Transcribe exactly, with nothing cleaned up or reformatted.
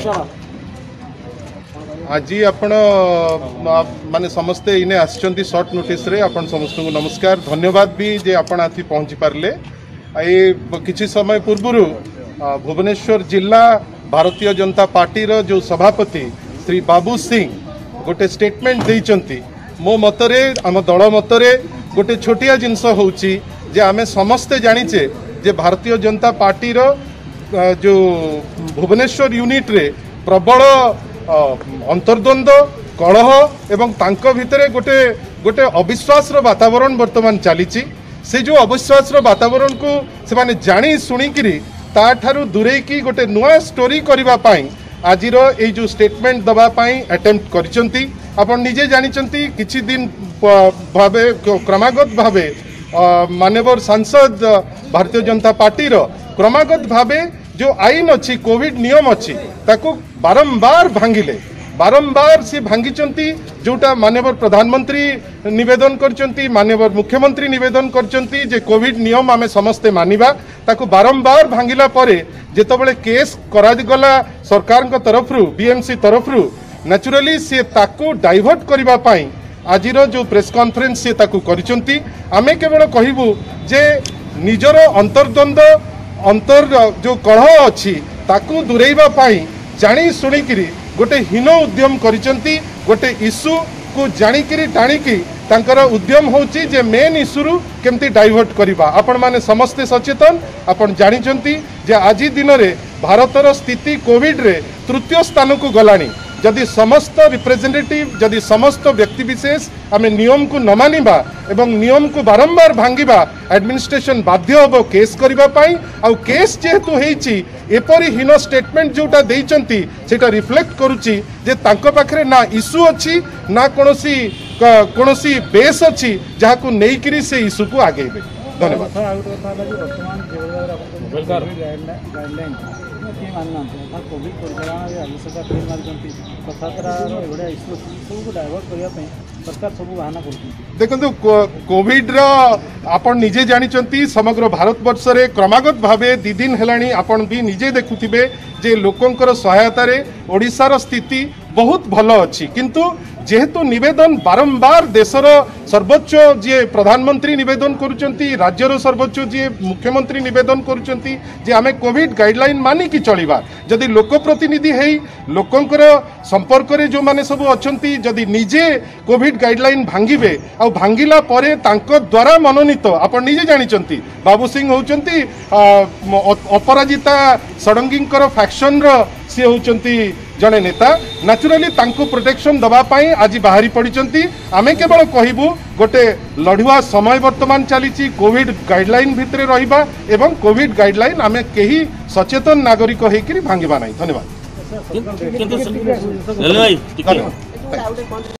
आज आपण माने समस्ते इने आछंती शॉर्ट नोटिस रे आपण समस्त को नमस्कार धन्यवाद भी जे आपण आथि पहुंची पारले। ए किछि समय पूर्व भुवनेश्वर जिला भारतीय जनता पार्टी रो जो सभापति श्री बाबू सिंह गोटे स्टेटमेंट देइचंती। मो मतरे आम दल मतरे गोटे छोटिया जिनस होउची जे आमे समस्ते जानिचे जे भारतीय जनता पार्टी रो जो भुवनेश्वर यूनिट रे प्रबल अंतर्द्वंद कलह एवं तांको भितरे गोटे गोटे अविश्वास रो वातावरण वर्तमान चली से जो अविश्वास रो वातावरण को से माने जानी सुनिकी ताठारु दूरे की गोटे नुआ स्टोरी करबा पाई आज ये जो स्टेटमेंट दबा पाई अटेम्प्ट करिसंती। आपण निजे जानिचंती किछि दिन भावे क्रमागत भावे माननीय सांसद भारतीय जनता पार्टी रो क्रमागत भावे जो आईन अच्छी कोविड नियम अच्छी ताको बारंबार भांगिले बारंबार सी भांगी जोटा माननीय प्रधानमंत्री निवेदन करचंती माननीय मुख्यमंत्री निवेदन करचंती जे कोविड नियम आमे समस्ते मानिबा ताको बारंबार भांगिला परे जेतबेले केस करागला सरकार को तरफ रु बीएमसी तरफ रु नेचुरली सी ताको डाइवर्ट करबा पाई आजिरो जो प्रेस कॉन्फ्रेंस से ताको करचंती। आमे केवल कहिबू जे निजर अंतर्द्वंद अंतर जो कलह अच्छी ताकू दूरेबा पाई जानी सुनिकी गोटे हीन उद्यम करिसंती। गोटे इश्यू को जानिकी टाणिकी तांकर उद्यम होची जे मेन इश्यू केमती डाइवर्ट करबा। आपण माने समस्ते सचेतन आपण जानिचंती जे आज दिन रे भारतर स्थिति कोविड रे तृतीय स्थान को गलानी। जदि समस्त रिप्रेजेंटेटिव जदि समस्त व्यक्ति विशेष आम नियम को न मानिबा एवं नियम को बारंबार भांगिबा एडमिनिस्ट्रेशन बाध्य होबो केस करिबा पाई। आ केस जेहेतु हेची एपरी हीन स्टेटमेंट जोटा देइचंती सेटा रिफ्लेक्ट करूची जे तांको पाखरे ना इश्यू अछि ना कोनोसी कोनोसी बेस अछि जाहाकू नेइकरी से इश्यू को आगेबे। धन्यवाद। देखो कोविड आपण निजे जानिचंती समग्र भारत वर्ष रे क्रमागत भावे दी दिन हेलानी आपण भी निजे देखुथिबे जे लोकंकर सहायता रे ओडिसा रो स्थिति बहुत भल अच्छी किंतु जेहेतु निवेदन बारंबार देशर सर्वोच्च जे प्रधानमंत्री निवेदन करुचंती राज्यर सर्वोच्च जे मुख्यमंत्री निवेदन करुचंती जे आमे कोविड गाइडलाइन मानी की चलिबा। जदि लोक प्रतिनिधि हेई लोकंकर संपर्क रे जो माने सब अछंती जदि निजे कोविड गाइडलाइन भांगिबे आ भांगिला परे तांको द्वारा मनोनीत आपण निजे जानिचंती बाबू सिंह होचंती अपराजिता षडंगींकर फैक्शन रो सी होचंती जड़े नेता नेचुराली तांको प्रोटेक्शन दबा पाई आज बाहरी पड़िचंती। आमे केवल कहबू गोटे लड़ुआ समय वर्तमान चली कोविड गाइडलाइन भितरे रहिबा एवं कोविड गाइडलाइन आमे केही सचेतन नागरिक होइकरी भांगिबा नहीं। धन्यवाद।